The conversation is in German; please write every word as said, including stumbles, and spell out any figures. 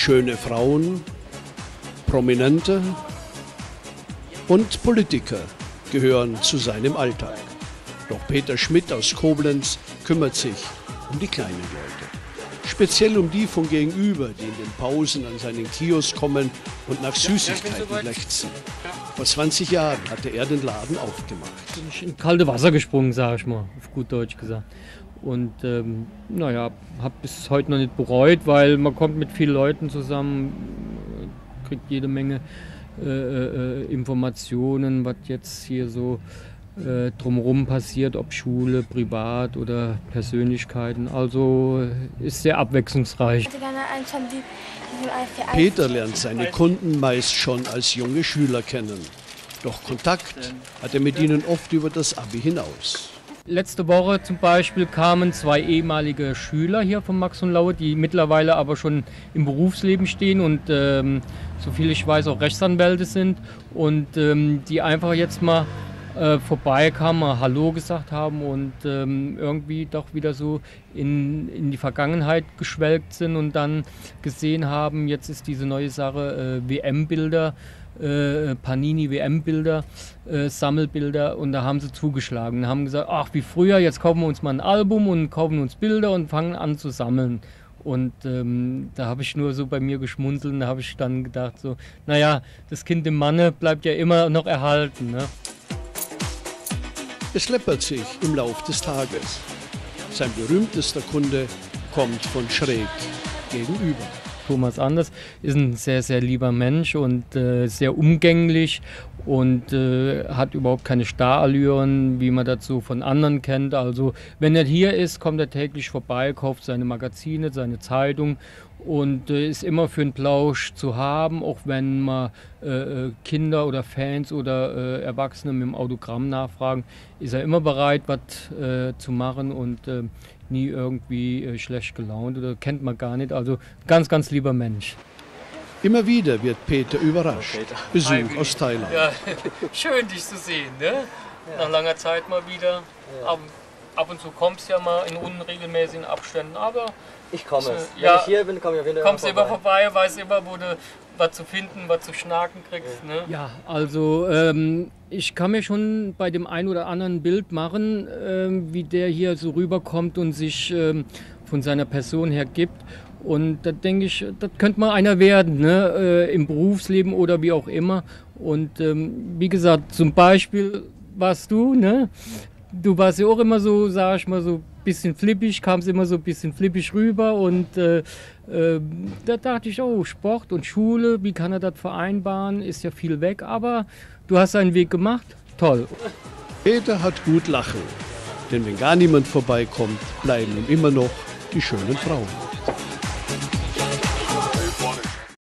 Schöne Frauen, Prominente und Politiker gehören zu seinem Alltag. Doch Peter Schmidt aus Koblenz kümmert sich um die kleinen Leute. Speziell um die von gegenüber, die in den Pausen an seinen Kiosk kommen und nach Süßigkeiten lechzen. Vor zwanzig Jahren hatte er den Laden aufgemacht. Bin ich in kalte Wasser gesprungen, sage ich mal, auf gut Deutsch gesagt. Und ähm, naja, habe bis heute noch nicht bereut, weil man kommt mit vielen Leuten zusammen, kriegt jede Menge äh, äh, Informationen, was jetzt hier so äh, drumherum passiert, ob Schule, privat oder Persönlichkeiten. Also ist sehr abwechslungsreich. Peter lernt seine Kunden meist schon als junge Schüler kennen. Doch Kontakt hat er mit ihnen oft über das Abi hinaus. Letzte Woche zum Beispiel kamen zwei ehemalige Schüler hier von Max und Laue, die mittlerweile aber schon im Berufsleben stehen und ähm, soviel ich weiß auch Rechtsanwälte sind und ähm, die einfach jetzt mal äh, vorbeikamen, mal Hallo gesagt haben und ähm, irgendwie doch wieder so in, in die Vergangenheit geschwelgt sind und dann gesehen haben, jetzt ist diese neue Sache äh, W M-Bilder, Äh, Panini-W M-Bilder, äh, Sammelbilder und da haben sie zugeschlagen. Da haben gesagt, ach wie früher, jetzt kaufen wir uns mal ein Album und kaufen uns Bilder und fangen an zu sammeln. Und ähm, da habe ich nur so bei mir geschmunzelt und da habe ich dann gedacht so, naja, das Kind im Manne bleibt ja immer noch erhalten. Ne? Es läppert sich im Lauf des Tages. Sein berühmtester Kunde kommt von schräg gegenüber. Thomas Anders ist ein sehr, sehr lieber Mensch und äh, sehr umgänglich und äh, hat überhaupt keine Starallüren, wie man das so von anderen kennt. Also wenn er hier ist, kommt er täglich vorbei, kauft seine Magazine, seine Zeitung und äh, ist immer für einen Plausch zu haben, auch wenn man äh, Kinder oder Fans oder äh, Erwachsene mit dem Autogramm nachfragen, ist er immer bereit, was äh, zu machen und äh, nie irgendwie äh, schlecht gelaunt oder kennt man gar nicht. Also ganz, ganz lieber Mensch. Immer wieder wird Peter überrascht. Besuch aus Thailand. Ja, schön dich zu sehen, ne? Nach langer Zeit mal wieder. Ab, ab und zu kommst du ja mal in unregelmäßigen Abständen, aber ich komme. Äh, Wenn ja, ich hier bin, komme ich auf jeden Fall kommst vorbei. immer vorbei, weißt immer, wo du was zu finden, was zu schnacken kriegst. Ne? Ja, also ähm, ich kann mir schon bei dem einen oder anderen Bild machen, ähm, wie der hier so rüberkommt und sich ähm, von seiner Person her gibt. Und da denke ich, das könnte mal einer werden, ne? äh, im Berufsleben oder wie auch immer. Und ähm, wie gesagt, zum Beispiel warst du, ne? Du warst ja auch immer so, sag ich mal, so ein bisschen flippig, kamst immer so ein bisschen flippig rüber und äh, äh, da dachte ich, oh, Sport und Schule, wie kann er das vereinbaren, ist ja viel weg, aber du hast deinen Weg gemacht, toll. Peter hat gut lachen, denn wenn gar niemand vorbeikommt, bleiben ihm immer noch die schönen Frauen.